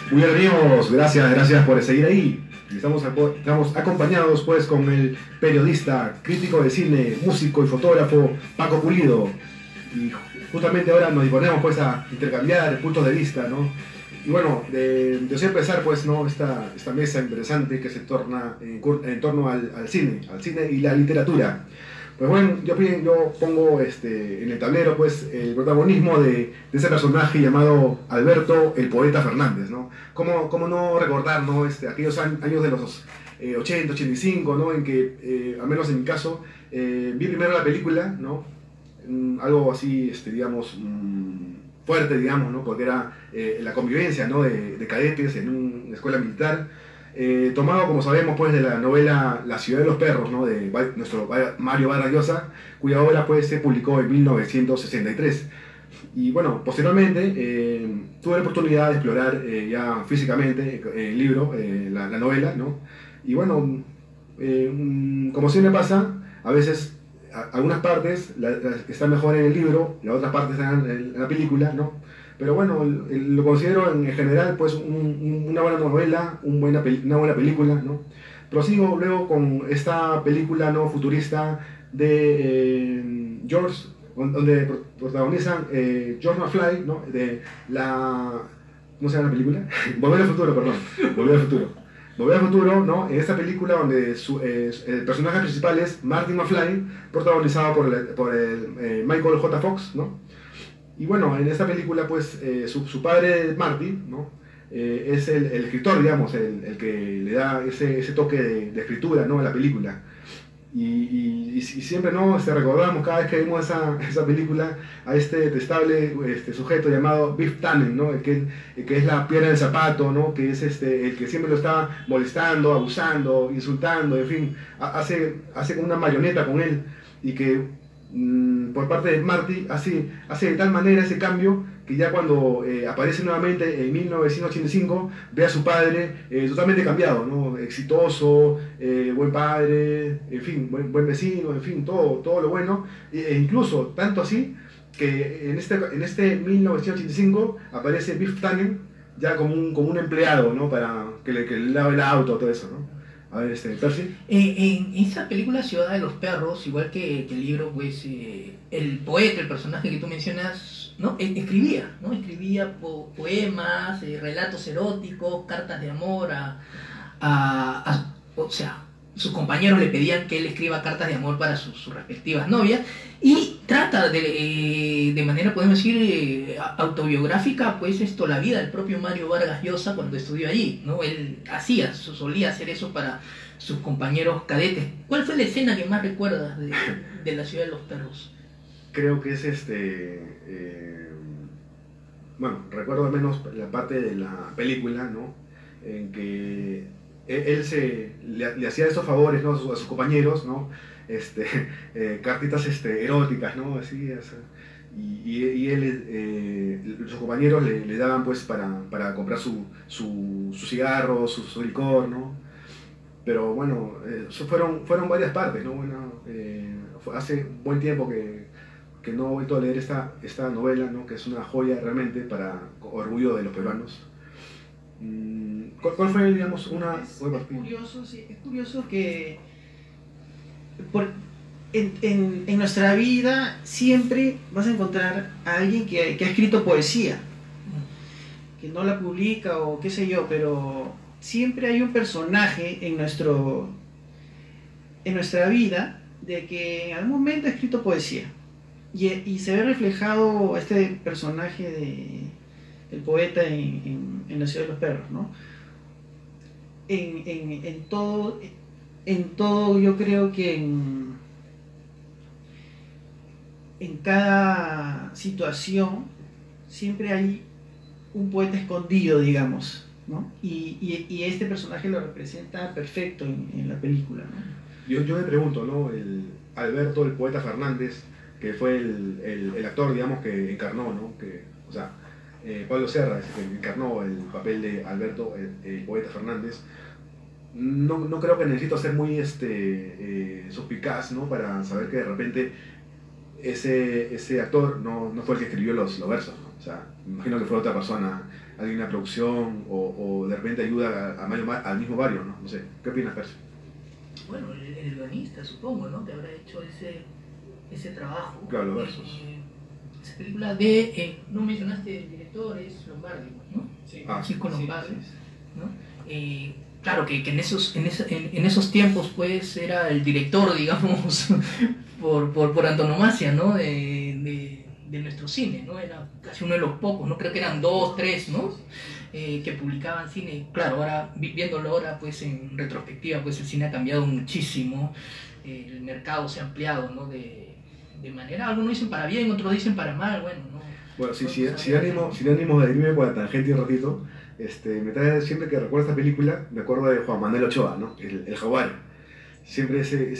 Muy bien amigos, gracias por seguir ahí. Estamos acompañados pues con el periodista, crítico de cine, músico y fotógrafo Paco Pulido. Y justamente ahora nos disponemos pues a intercambiar puntos de vista, ¿no? Y bueno, deseo empezar pues, ¿no? esta mesa interesante que se torna en torno al cine y la literatura. Pues bueno, yo pongo en el tablero pues el protagonismo de ese personaje llamado Alberto el Poeta Fernández, ¿no? ¿Cómo no recordar, ¿no? Aquellos años de los 80, 85, ¿no? En que, al menos en mi caso, vi primero la película, ¿no? Algo así, digamos, fuerte, digamos, ¿no? Porque era la convivencia, ¿no? de cadetes en una escuela militar. Tomado, como sabemos, pues, de la novela La ciudad de los perros, ¿no? De nuestro Mario Vargas Llosa, cuya obra pues, se publicó en 1963. Y bueno, posteriormente tuve la oportunidad de explorar ya físicamente el libro, la novela, ¿no? Y bueno, como siempre pasa, a veces algunas partes están mejor en el libro, las otras partes están en la película, ¿no? Pero bueno, lo considero en general pues una buena novela, una buena película, ¿no? Prosigo luego con esta película, ¿no? Futurista de George, donde protagonizan George McFly, ¿no? De la... ¿Cómo se llama la película? Volver al futuro, perdón. Volver al futuro. Volver al futuro, ¿no? En esta película donde el personaje principal es Martin McFly, protagonizado por el Michael J. Fox, ¿no? Y bueno, en esta película, pues, su padre, Marty, ¿no? Es el escritor, digamos, el que le da ese toque de escritura, ¿no? A la película. Y siempre, ¿no? Recordamos cada vez que vimos esa película a este detestable sujeto llamado Biff Tannen, ¿no? El que es la piedra del zapato, ¿no? Que es el que siempre lo está molestando, abusando, insultando, en fin, hace como una marioneta con él y que por parte de Marty hace de tal manera ese cambio que ya cuando aparece nuevamente en 1985 ve a su padre totalmente cambiado, ¿no? Exitoso, buen padre, en fin, buen vecino, en fin, todo lo bueno, e incluso tanto así que en este 1985 aparece Biff Tannen ya como un empleado, ¿no? Para que le lave el auto, todo eso, ¿no? A ver, Percy. En esa película Ciudad de los Perros, igual que el libro, pues el poeta, el personaje que tú mencionas, ¿no? Escribía, ¿no? Escribía poemas, relatos eróticos, cartas de amor o sea, sus compañeros le pedían que él escriba cartas de amor para sus respectivas novias y trata de manera, podemos decir, autobiográfica, pues la vida del propio Mario Vargas Llosa cuando estudió allí, ¿no? Él solía hacer eso para sus compañeros cadetes. ¿Cuál fue la escena que más recuerdas de La ciudad de los perros? Creo que es bueno, recuerdo al menos la parte de la película, ¿no? En que le hacía esos favores, ¿no? a sus compañeros, ¿no? Cartitas eróticas, ¿no? Así, y él, sus compañeros le daban pues para comprar su cigarro, su licor, ¿no? Pero bueno, fueron varias partes, ¿no? Bueno, hace buen tiempo que no he vuelto a leer esta novela, ¿no? Que es una joya realmente para orgullo de los peruanos. ¿Cuál fue, digamos, una... Es curioso, sí, es curioso que en nuestra vida siempre vas a encontrar a alguien que ha escrito poesía, que no la publica o qué sé yo, pero siempre hay un personaje en nuestra vida de que en algún momento ha escrito poesía y se ve reflejado este personaje el poeta en La ciudad de los perros, ¿no? En todo yo creo que en cada situación siempre hay un poeta escondido, digamos, ¿no? Y este personaje lo representa perfecto en la película, ¿no? Yo me pregunto, ¿no? Alberto, el poeta Fernández, que fue el actor, digamos, que encarnó, ¿no? O sea, Pablo Serra, que encarnó el papel de Alberto, el poeta Fernández. No creo que necesito ser muy suspicaz, ¿no? Para saber que de repente ese actor no fue el que escribió los versos, ¿no? O sea, me imagino que fue otra persona alguien en la producción o de repente ayuda al mismo Mario, ¿no? No sé, ¿qué opinas, Percy? Bueno, el guionista, supongo, ¿no? Que habrá hecho ese trabajo. Claro, los versos. Esa película de, no mencionaste el director, es Lombardi, ¿no? Sí. Francisco Lombardi, sí. ¿no? Claro que en esos tiempos pues era el director, digamos, por antonomasia, ¿no? De nuestro cine, ¿no? Era casi uno de los pocos, ¿no? Creo que eran 2, 3, ¿no? Que publicaban cine. Claro, ahora, viéndolo ahora pues en retrospectiva, pues el cine ha cambiado muchísimo, el mercado se ha ampliado, ¿no? De manera, algunos dicen para bien, otros dicen para mal, bueno, ¿no? Bueno, sí, si ánimo de irme por la tangente un ratito, me trae siempre que recuerdo esta película, me acuerdo de Juan Manuel Ochoa, ¿no? El Jaguar. Siempre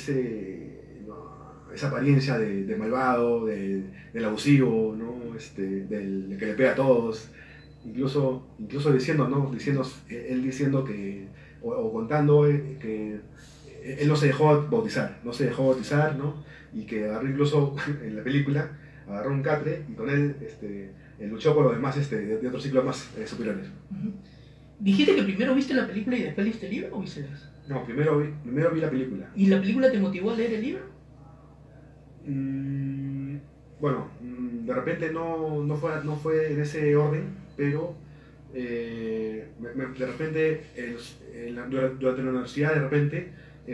esa apariencia de malvado, del abusivo, ¿no? Del que le pega a todos, incluso diciendo, ¿no? Él diciendo que, o contando que él no se dejó bautizar, ¿no? Y que agarró incluso en la película, agarró un catre y con él luchó por los demás de otros ciclos más superiores. Uh-huh. ¿Dijiste que primero viste la película y después leíste el libro o viceversa? No, primero vi la película. ¿Y la película te motivó a leer el libro? Bueno, de repente no fue en ese orden, pero de repente durante la universidad de repente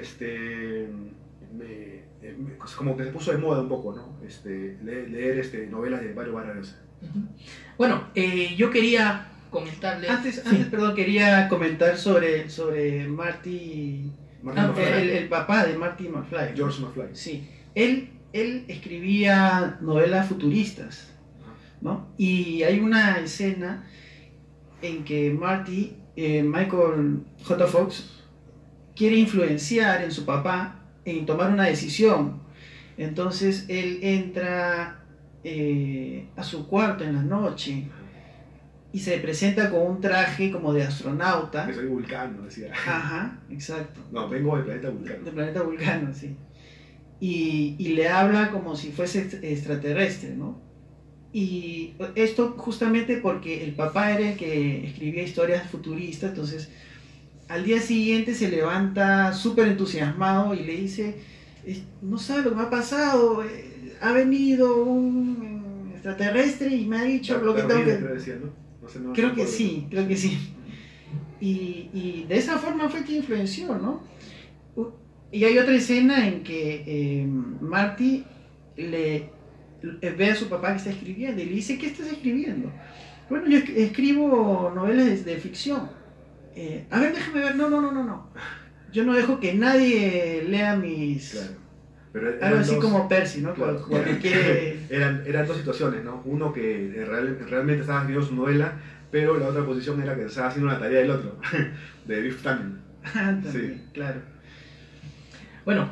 como que se puso de moda un poco, ¿no? Leer novelas de Mario Vargas Llosa. Uh-huh. Bueno, yo quería comentarles... Antes, perdón, quería comentar sobre Marty el papá de Marty McFly. George McFly. Sí, él escribía novelas futuristas, ¿no? Y hay una escena en que Michael J. Fox quiere influenciar en su papá en tomar una decisión. Entonces él entra a su cuarto en la noche y se presenta con un traje como de astronauta. Que soy vulcano, decía. Ajá, exacto. No, vengo del planeta Vulcano. Del planeta Vulcano, sí. Y le habla como si fuese extraterrestre, ¿no? Y esto justamente porque el papá era el que escribía historias futuristas, entonces al día siguiente se levanta súper entusiasmado y le dice, no sabe lo que me ha pasado, ha venido un extraterrestre y me ha dicho lo que tengo que... Decía, ¿no? Creo que sí. Y de esa forma fue que influenció, ¿no? Y hay otra escena en que Marty ve a su papá que está escribiendo y le dice, ¿qué estás escribiendo? Bueno, yo escribo novelas de ficción. A ver, déjame ver. No. Yo no dejo que nadie lea mis... Claro. Pero algo así como Percy, ¿no? Claro. Porque quiere... eran dos situaciones, ¿no? Uno que realmente estaba escribiendo su novela, pero la otra posición era que estaba haciendo una tarea del otro, de Biff Tannen. Sí, claro. Bueno,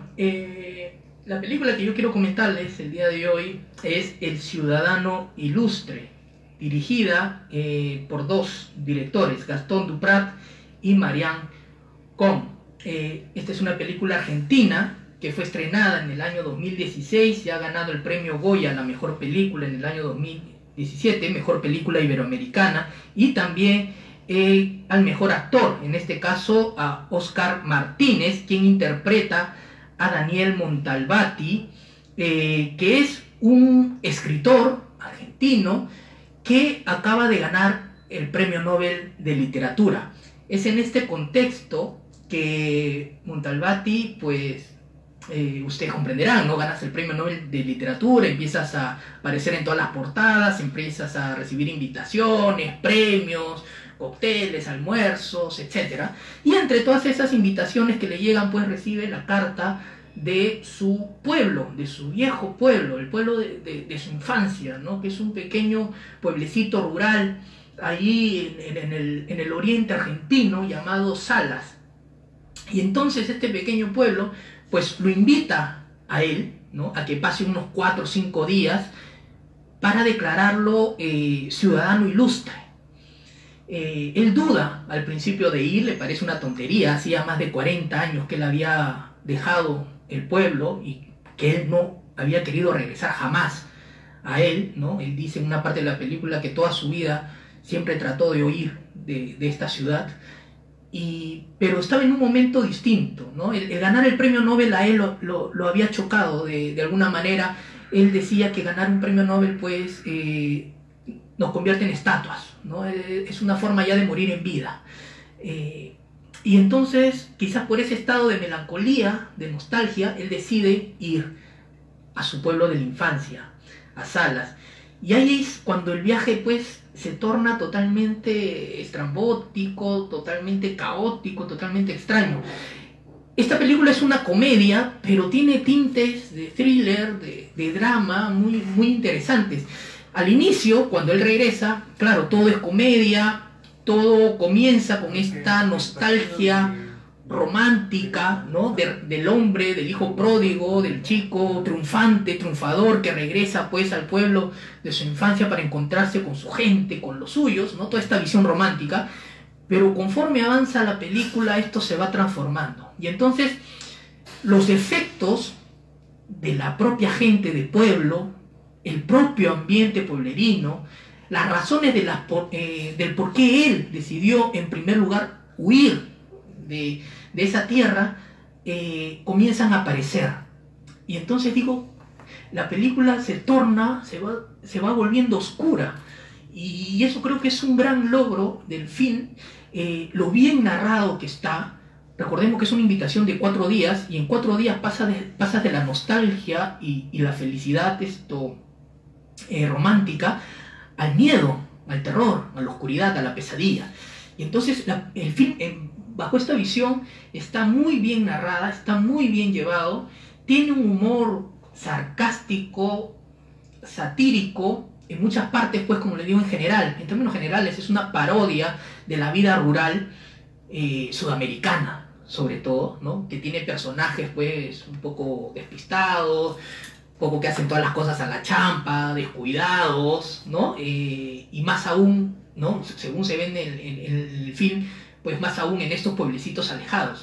la película que yo quiero comentarles el día de hoy es El Ciudadano Ilustre, dirigida por dos directores, Gastón Duprat y Marianne Cohn. Esta es una película argentina que fue estrenada en el año 2016 y ha ganado el premio Goya a la mejor película en el año 2017, mejor película iberoamericana, y también al mejor actor, en este caso a Oscar Martínez, quien interpreta a Daniel Montalbati, que es un escritor argentino que acaba de ganar el Premio Nobel de Literatura. Es en este contexto que Montalbati, pues, ustedes comprenderán, ¿no? Ganas el Premio Nobel de Literatura, empiezas a aparecer en todas las portadas, empiezas a recibir invitaciones, premios, cócteles, almuerzos, etc. Y entre todas esas invitaciones que le llegan, pues recibe la carta de su pueblo, de su viejo pueblo, el pueblo de su infancia, ¿no? Que es un pequeño pueblecito rural allí en el oriente argentino llamado Salas. Y entonces este pequeño pueblo pues lo invita a él, ¿no? A que pase unos 4 o 5 días para declararlo ciudadano ilustre. Él duda al principio de ir, le parece una tontería, hacía más de 40 años que él había dejado el pueblo y que él no había querido regresar jamás a él, ¿no? Él dice en una parte de la película que toda su vida siempre trató de huir de esta ciudad, pero estaba en un momento distinto, ¿no? El ganar el premio Nobel a él lo había chocado de alguna manera. Él decía que ganar un premio Nobel pues nos convierte en estatuas, ¿no? Es una forma ya de morir en vida. Y entonces, quizás por ese estado de melancolía, de nostalgia, él decide ir a su pueblo de la infancia, a Salas. Y ahí es cuando el viaje pues se torna totalmente estrambótico, totalmente caótico, totalmente extraño. Esta película es una comedia, pero tiene tintes de thriller, de drama muy, muy interesantes. Al inicio, cuando él regresa, claro, todo es comedia, todo comienza con esta nostalgia romántica, ¿no? Del hombre, del hijo pródigo, del chico triunfante, triunfador, que regresa pues al pueblo de su infancia para encontrarse con su gente, con los suyos, ¿no? Toda esta visión romántica. Pero conforme avanza la película, esto se va transformando. Y entonces, los efectos de la propia gente del pueblo, el propio ambiente pueblerino, las razones del por qué él decidió, en primer lugar, huir de esa tierra, comienzan a aparecer. Y entonces digo, la película se va volviendo oscura. Y eso creo que es un gran logro del film, lo bien narrado que está. Recordemos que es una invitación de 4 días, y en 4 días pasas de la nostalgia y la felicidad romántica al miedo, al terror, a la oscuridad, a la pesadilla. Y entonces el film, bajo esta visión, está muy bien narrada, está muy bien llevado, tiene un humor sarcástico, satírico, en muchas partes, pues como le digo, en general, en términos generales, es una parodia de la vida rural sudamericana, sobre todo, ¿no? Que tiene personajes, pues, un poco despistados, un poco que hacen todas las cosas a la champa, descuidados, ¿no? Y más aún, ¿no? Según se ve en el film, pues más aún en estos pueblecitos alejados.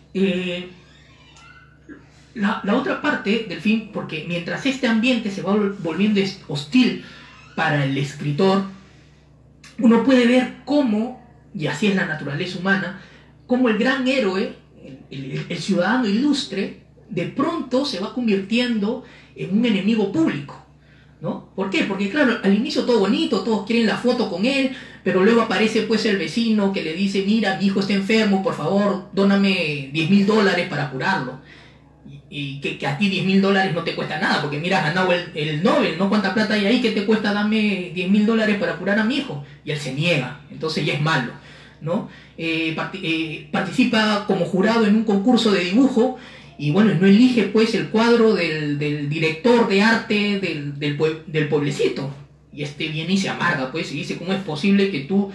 La otra parte del film, porque mientras este ambiente se va volviendo hostil para el escritor, uno puede ver cómo, y así es la naturaleza humana, cómo el gran héroe, el ciudadano ilustre, de pronto se va convirtiendo en un enemigo público, ¿no? ¿Por qué? Porque claro, al inicio todo bonito, todos quieren la foto con él, pero luego aparece pues el vecino que le dice, mira, mi hijo está enfermo, por favor, dóname $10,000 para curarlo. Y que a ti $10,000 no te cuesta nada, porque mira, has ganado el Nobel, ¿no? ¿Cuánta plata hay ahí que te cuesta darme $10,000 para curar a mi hijo? Y él se niega, entonces ya es malo, ¿no? Participa como jurado en un concurso de dibujo, y bueno, no elige pues el cuadro del director de arte del pueblecito. Y este viene y se amarga pues, y dice, ¿cómo es posible que tú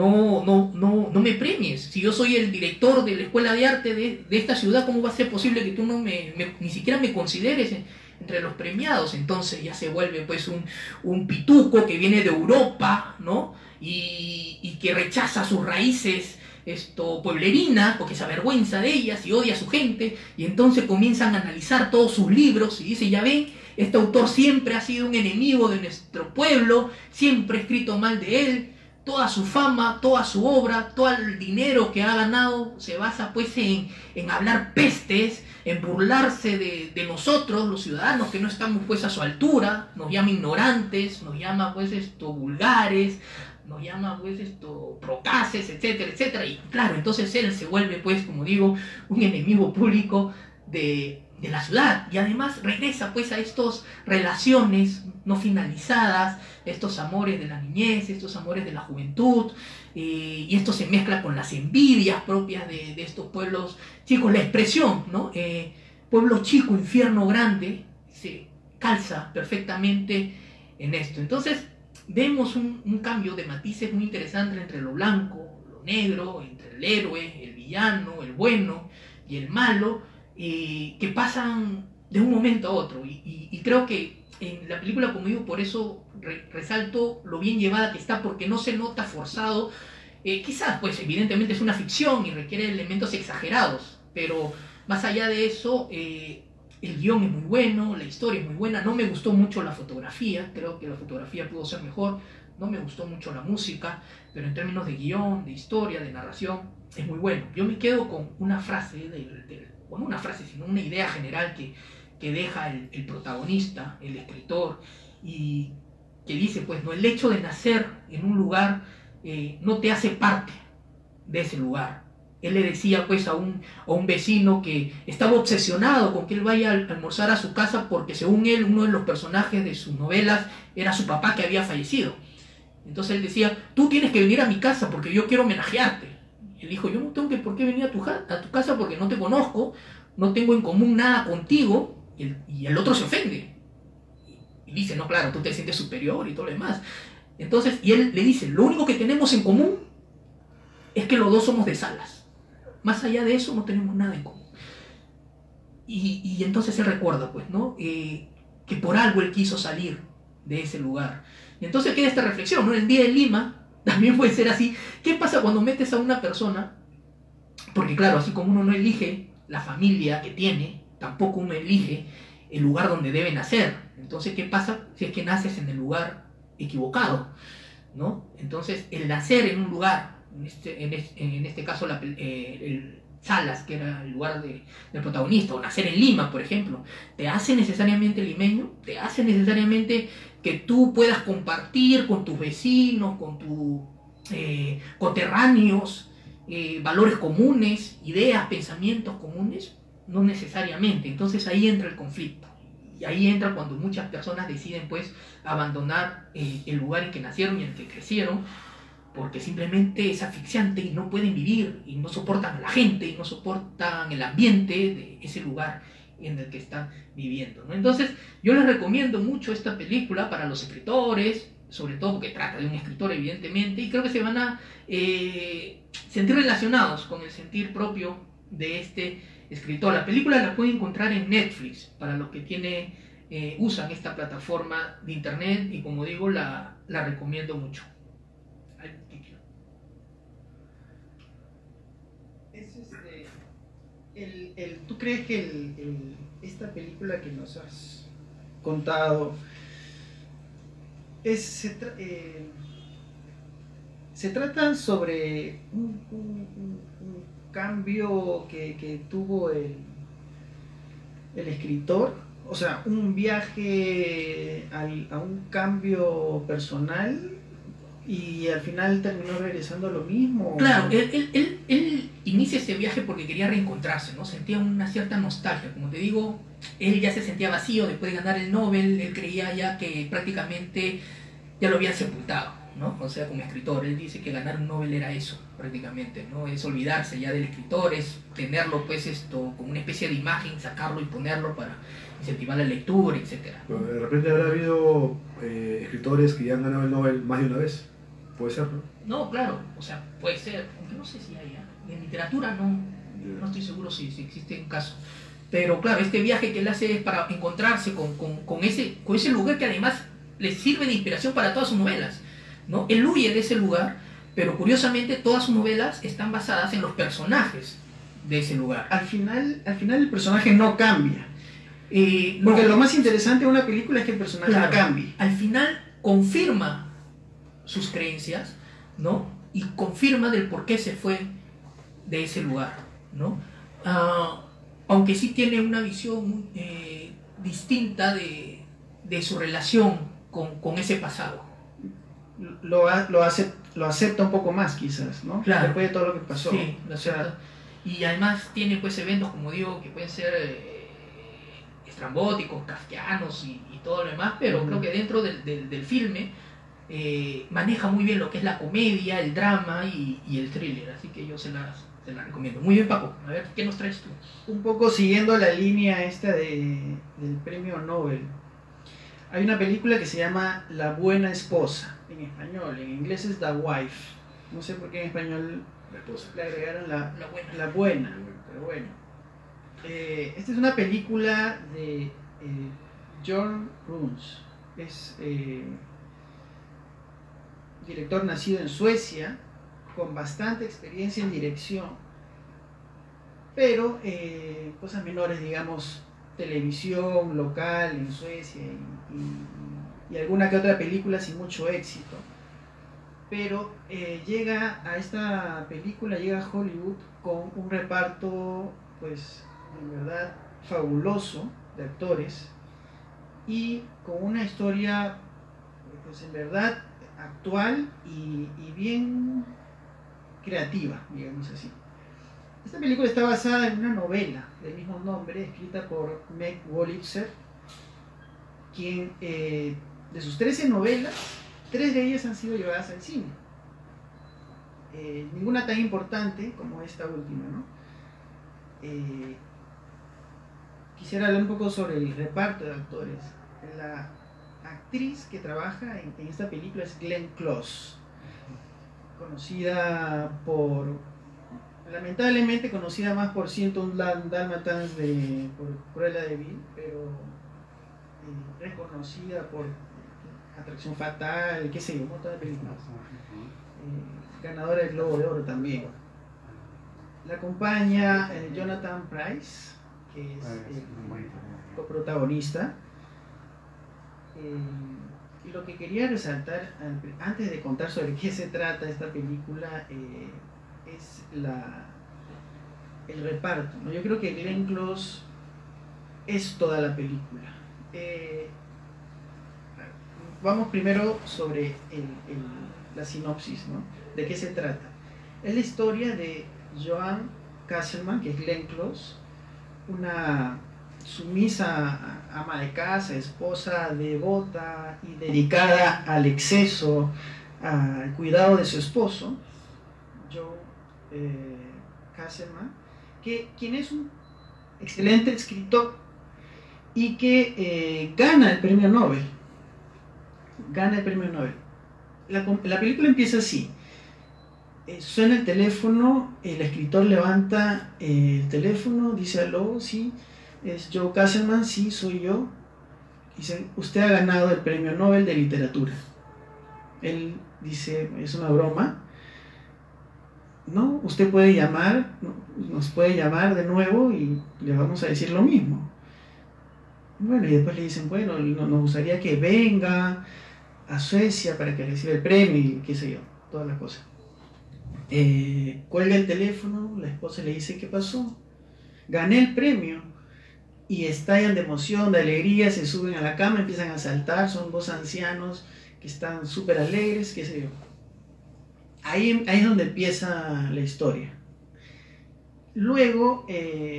no me premies? Si yo soy el director de la escuela de arte de esta ciudad, ¿cómo va a ser posible que tú ni siquiera me consideres entre los premiados? Entonces ya se vuelve pues un pituco que viene de Europa, ¿no? Y que rechaza sus raíces pueblerinas, porque se avergüenza de ellas y odia a su gente, y entonces comienzan a analizar todos sus libros y dice, ya ven, este autor siempre ha sido un enemigo de nuestro pueblo, siempre ha escrito mal de él, toda su fama, toda su obra, todo el dinero que ha ganado se basa pues en hablar pestes, en burlarse de nosotros, los ciudadanos que no estamos pues a su altura, nos llama ignorantes, nos llama pues vulgares, nos llama pues procaces, etcétera, etcétera. Y claro, entonces él se vuelve pues, como digo, un enemigo público de la ciudad, y además regresa pues a estas relaciones no finalizadas, estos amores de la niñez, estos amores de la juventud, y esto se mezcla con las envidias propias de estos pueblos chicos, la expresión, ¿no? Pueblo chico, infierno grande, se calza perfectamente en esto. Entonces vemos un cambio de matices muy interesante entre lo blanco, lo negro, entre el héroe, el villano, el bueno y el malo, que pasan de un momento a otro. Y creo que en la película, como digo, por eso resalto lo bien llevada que está, porque no se nota forzado. Quizás, pues evidentemente es una ficción y requiere elementos exagerados, pero más allá de eso, el guión es muy bueno, la historia es muy buena. No me gustó mucho la fotografía, creo que la fotografía pudo ser mejor. No me gustó mucho la música, pero en términos de guión, de historia, de narración, es muy bueno. Yo me quedo con una frase, bueno, una frase, sino una idea general que deja el protagonista, el escritor, y que dice, pues, no, el hecho de nacer en un lugar no te hace parte de ese lugar. Él le decía pues a un vecino que estaba obsesionado con que él vaya a almorzar a su casa porque según él uno de los personajes de sus novelas era su papá que había fallecido. Entonces él decía, tú tienes que venir a mi casa porque yo quiero homenajearte. Y él dijo, yo no tengo por qué venir a tu casa porque no te conozco, no tengo en común nada contigo. Y el otro se ofende. Y dice, no, claro, tú te sientes superior y todo lo demás. Entonces, y él le dice, lo único que tenemos en común es que los dos somos de Salas. Más allá de eso no tenemos nada en común. Y entonces él recuerda, pues, ¿no? Que por algo él quiso salir de ese lugar. Y entonces queda esta reflexión, ¿no? El día de Lima también puede ser así. ¿Qué pasa cuando metes a una persona? Porque claro, así como uno no elige la familia que tiene, tampoco uno elige el lugar donde debe nacer. Entonces, ¿qué pasa si es que naces en el lugar equivocado? ¿No? Entonces, el nacer en un lugar, en este caso el Salas, que era el lugar del protagonista, o nacer en Lima, por ejemplo, te hace necesariamente limeño, te hace necesariamente que tú puedas compartir con tus vecinos, con tus coterráneos, valores comunes, ideas, pensamientos comunes, no necesariamente. Entonces ahí entra el conflicto. Y ahí entra cuando muchas personas deciden pues abandonar el lugar en que nacieron y en el que crecieron, porque simplemente es asfixiante y no pueden vivir, y no soportan a la gente, y no soportan el ambiente de ese lugar en el que están viviendo, ¿no? Entonces, yo les recomiendo mucho esta película para los escritores, sobre todo porque trata de un escritor, evidentemente, y creo que se van a sentir relacionados con el sentir propio de este escritor. La película la pueden encontrar en Netflix, para los que usan esta plataforma de internet, y como digo, la recomiendo mucho. ¿Tú crees que esta película que nos has contado se trata sobre un cambio que tuvo el escritor? O sea, un viaje a un cambio personal y al final terminó regresando a lo mismo. Claro, él inicia ese viaje porque quería reencontrarse, ¿no? Sentía una cierta nostalgia. Como te digo, él ya se sentía vacío después de ganar el Nobel. Él creía ya que prácticamente ya lo habían sepultado, ¿no? O sea, como escritor, él dice que ganar un Nobel era eso, prácticamente, ¿no? Es olvidarse ya del escritor, es tenerlo, pues, como una especie de imagen, sacarlo y ponerlo para incentivar la lectura, etc. Pero de repente habrá habido escritores que ya han ganado el Nobel más de una vez. Puede ser, ¿no? No, claro, o sea, puede ser, aunque no sé si hay, en literatura no estoy seguro si existe un caso. Pero claro, este viaje que él hace es para encontrarse con ese lugar que además le sirve de inspiración para todas sus novelas, ¿no? Él huye de ese lugar, pero curiosamente todas sus novelas están basadas en los personajes de ese lugar. Al final el personaje no cambia. Porque No, lo más interesante de una película es que el personaje claro, cambie. al final confirma sus creencias, ¿no? Y confirma del por qué se fue de ese lugar, ¿no? Aunque sí tiene una visión distinta de su relación con ese pasado. Lo acepta un poco más, quizás, ¿no? Claro. Después de todo lo que pasó. Sí, lo acepta. Y además tiene pues eventos, como digo, que pueden ser estrambóticos, kafkianos y todo lo demás, pero creo que dentro del filme maneja muy bien lo que es la comedia, el drama y el thriller, así que yo se las recomiendo. Muy bien, Paco, a ver, ¿qué nos traes tú? Un poco siguiendo la línea esta del premio Nobel, hay una película que se llama La buena esposa, en español, en inglés es The Wife, no sé por qué en español La esposa. le agregaron La buena. la buena, pero bueno. Esta es una película de John Runes, es director nacido en Suecia, con bastante experiencia en dirección, pero cosas menores, digamos, televisión local en Suecia y alguna que otra película sin mucho éxito. pero llega a esta película, llega a Hollywood con un reparto, pues, en verdad fabuloso de actores y con una historia, pues, en verdad actual y bien creativa, digamos así. Esta película está basada en una novela del mismo nombre, escrita por Meg Wolitzer, quien de sus 13 novelas, 3 de ellas han sido llevadas al cine. Ninguna tan importante como esta última, ¿no? Quisiera hablar un poco sobre el reparto de actores. La actriz que trabaja en esta película es Glenn Close, conocida lamentablemente conocida más por 101 Dálmatas por Cruella de Vil, pero reconocida por Atracción Fatal, qué sé yo, un montón de películas. Ganadora del Globo de Oro también. La acompaña Jonathan Pryce, que es el coprotagonista. Y lo que quería resaltar antes de contar sobre qué se trata esta película es el reparto, ¿no? Yo creo que Glenn Close es toda la película. Vamos primero sobre la sinopsis, ¿no? ¿De qué se trata? Es la historia de Joan Castleman, que es Glenn Close, una sumisa ama de casa, esposa devota y dedicada al exceso, al cuidado de su esposo, Joe Castleman, quien es un excelente escritor y que gana el premio Nobel. La película empieza así. Suena el teléfono, el escritor levanta el teléfono, dice aló, sí, es Joe Castleman, sí, soy yo. Dice, usted ha ganado el premio Nobel de literatura. Él dice, es una broma. No, usted puede llamar, nos puede llamar de nuevo y le vamos a decir lo mismo. Bueno, y después le dicen, bueno, nos gustaría que venga a Suecia para que reciba el premio y qué sé yo, todas las cosas. Cuelga el teléfono, la esposa le dice, ¿qué pasó? Gané el premio. Y estallan de emoción, de alegría, se suben a la cama, empiezan a saltar, son 2 ancianos que están súper alegres, qué sé yo. Ahí es donde empieza la historia. Luego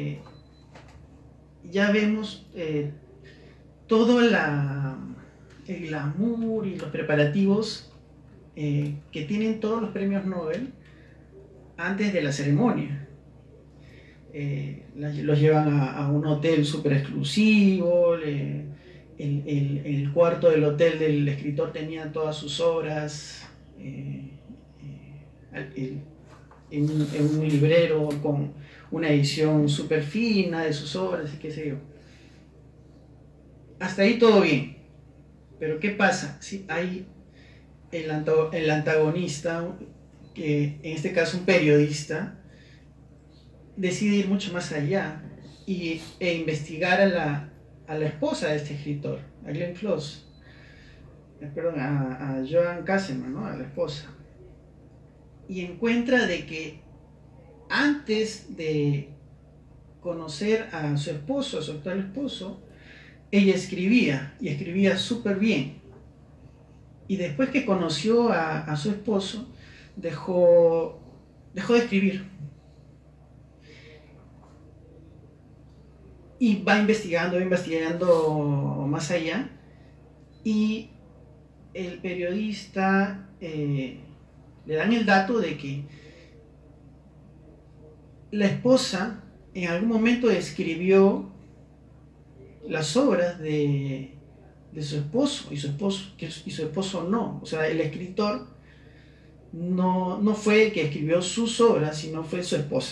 ya vemos todo el glamour y los preparativos que tienen todos los premios Nobel antes de la ceremonia. Los llevan a un hotel súper exclusivo, el cuarto del hotel del escritor tenía todas sus obras en un librero con una edición súper fina de sus obras y qué sé yo. Hasta ahí todo bien, pero ¿qué pasa? Si hay el antagonista, que en este caso un periodista, decide ir mucho más allá e investigar a la esposa de este escritor, a Glenn Close, a Joan Castleman, ¿no? A la esposa, y encuentra de que antes de conocer a su esposo, a su actual esposo, ella escribía, y escribía súper bien, y después que conoció a su esposo, dejó de escribir. Y va investigando más allá, y el periodista le dan el dato de que la esposa en algún momento escribió las obras de su esposo, y su esposo no. O sea, el escritor no fue el que escribió sus obras, sino fue su esposa.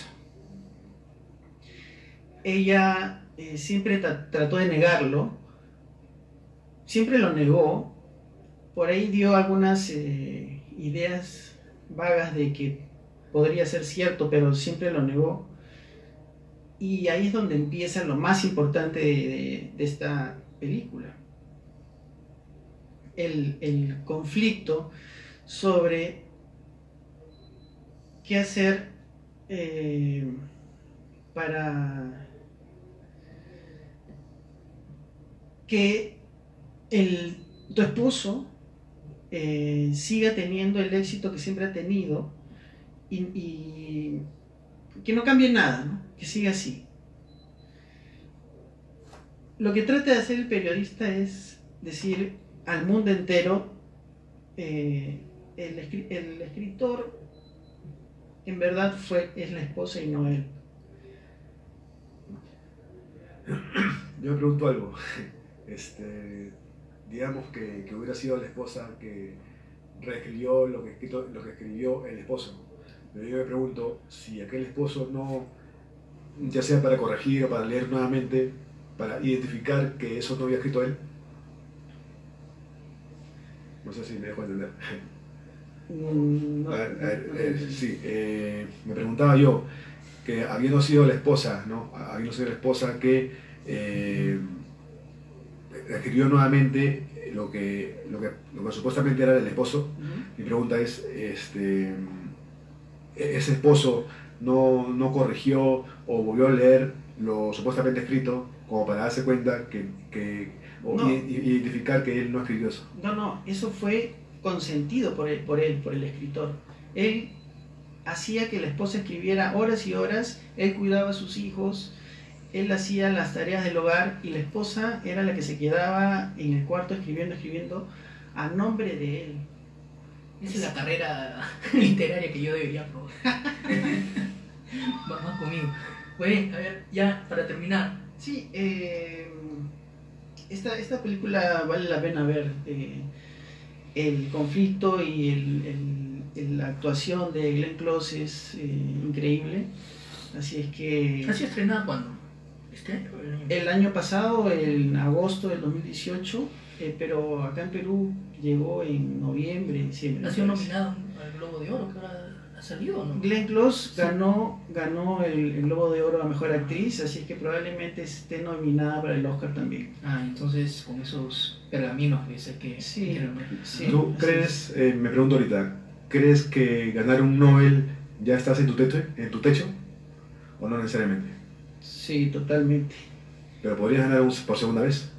Ella siempre trató de negarlo, siempre lo negó, por ahí dio algunas ideas vagas de que podría ser cierto, pero siempre lo negó. Y ahí es donde empieza lo más importante de esta película. El conflicto sobre qué hacer para que tu esposo siga teniendo el éxito que siempre ha tenido y que no cambie nada, ¿no? Que siga así. Lo que trata de hacer el periodista es decir al mundo entero, el escritor en verdad es la esposa y no él. Yo me pregunto algo. Digamos que hubiera sido la esposa que reescribió lo que escribió el esposo. Pero yo me pregunto si aquel esposo no, ya sea para corregir o para leer nuevamente, para identificar que eso no había escrito él. No sé si me dejo entender. Sí, me preguntaba yo que habiendo sido la esposa, ¿no? Habiendo sido la esposa que escribió nuevamente lo que supuestamente era del esposo. Mi pregunta es, ese esposo no corrigió o volvió a leer lo supuestamente escrito como para darse cuenta identificar que él no escribió eso. No, eso fue consentido por el escritor. Él hacía que la esposa escribiera horas y horas, él cuidaba a sus hijos, él hacía las tareas del hogar y la esposa era la que se quedaba en el cuarto escribiendo a nombre de él. Esa es la carrera literaria que yo debería probar. Vamos conmigo. Pues, a ver, ya para terminar. Sí, esta película vale la pena ver. El conflicto y la actuación de Glenn Close es increíble. Así es que... ¿Ha sido estrenada cuándo? ¿Este año? El año pasado, en agosto del 2018, pero acá en Perú llegó en noviembre, diciembre. ¿Ha sido nominado al Globo de Oro? ¿Que ahora ha salido o no? Glenn Close ganó el Globo de Oro a Mejor Actriz, así es que probablemente esté nominada para el Oscar también. Ah, entonces con esos pergaminos ves que... Sí. ¿Tú crees, me pregunto ahorita, crees que ganar un Nobel ya estás en tu techo o no necesariamente? Sí, totalmente. ¿Pero podrías ganar por segunda vez?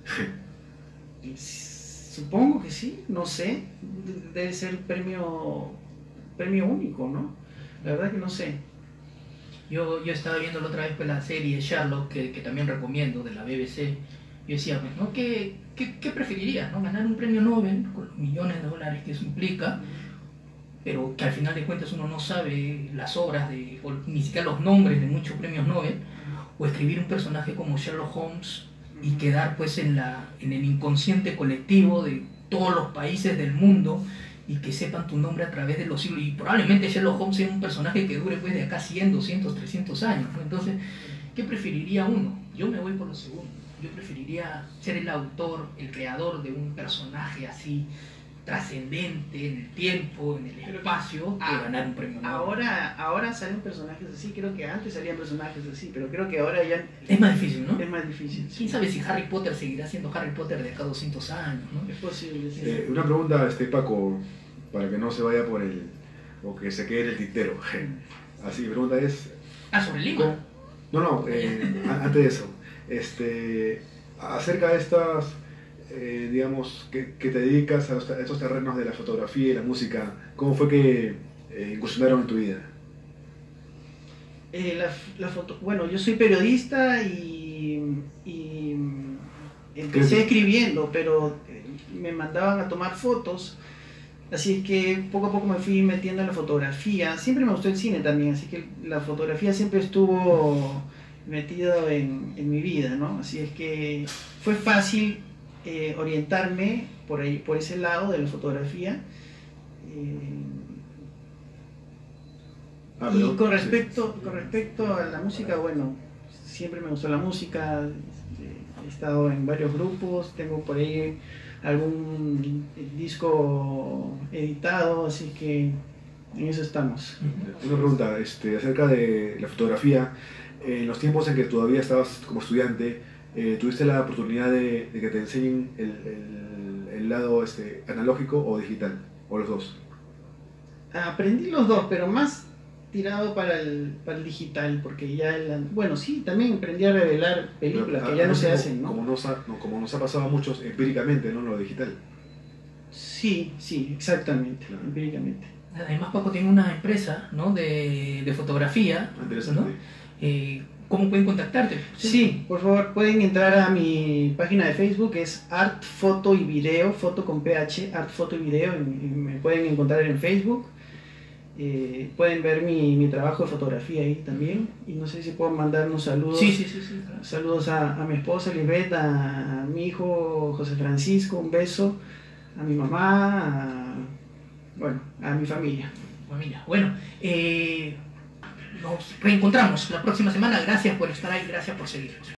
Supongo que sí, no sé. Debe ser premio único, ¿no? La verdad que no sé. Yo estaba viendo la otra vez pues, la serie Sherlock, que también recomiendo, de la BBC. Yo decía, pues, ¿no? ¿Qué preferirías? ¿No? ¿Ganar un premio Nobel con los millones de dólares que eso implica? Pero que al final de cuentas uno no sabe las obras, o ni siquiera los nombres de muchos premios Nobel, o escribir un personaje como Sherlock Holmes y quedar pues en el inconsciente colectivo de todos los países del mundo y que sepan tu nombre a través de los siglos. Y probablemente Sherlock Holmes sea un personaje que dure pues de acá 100, 200, 300 años, ¿no? Entonces, ¿qué preferiría uno? Yo me voy por lo segundo. Yo preferiría ser el autor, el creador de un personaje así trascendente en el tiempo, en el espacio, que ganar un premio Nobel. Ahora salen personajes así, creo que antes salían personajes así, pero creo que ahora ya... Es más difícil, ¿no? Es más difícil. Sí. ¿Quién sabe si Harry Potter seguirá siendo Harry Potter de acá 200 años, ¿no? Es posible, sí. Una pregunta, Paco, para que no se vaya o que se quede en el tintero. Así, mi pregunta es... ¿Sobre Lima? No, antes de eso. Acerca de estas... digamos, que te dedicas a estos terrenos de la fotografía y la música, ¿cómo fue que incursionaron en tu vida? Bueno, yo soy periodista y empecé escribiendo, pero me mandaban a tomar fotos, así es que poco a poco me fui metiendo en la fotografía. Siempre me gustó el cine también, así que la fotografía siempre estuvo metido en mi vida, ¿no? Así es que fue fácil orientarme por ese lado de la fotografía. Y con respecto a la música, bueno, siempre me gustó la música, he estado en varios grupos, tengo por ahí algún disco editado, así que en eso estamos. Una pregunta acerca de la fotografía. En los tiempos en que todavía estabas como estudiante, ¿tuviste la oportunidad de que te enseñen el lado analógico o digital? ¿O los dos? Aprendí los dos, pero más tirado para el digital, porque ya, bueno, sí, también aprendí a revelar películas que ya no se hacen, ¿no? Como nos ha pasado a muchos empíricamente, ¿no? Lo digital. Sí, exactamente, Claro. empíricamente. Además, Paco tiene una empresa, ¿no? de fotografía, Interesante. ¿no? ¿Cómo pueden contactarte? Sí, por favor, pueden entrar a mi página de Facebook, es Art Foto y Video, foto con PH, Art Foto y Video, me pueden encontrar en Facebook. Pueden ver mi trabajo de fotografía ahí también. Y no sé si puedo mandar unos saludos. Sí, claro. Saludos a mi esposa Lisbeth, a mi hijo José Francisco, un beso, a mi mamá, a mi familia. Familia. Bueno, nos reencontramos la próxima semana. Gracias por estar ahí, gracias por seguirnos.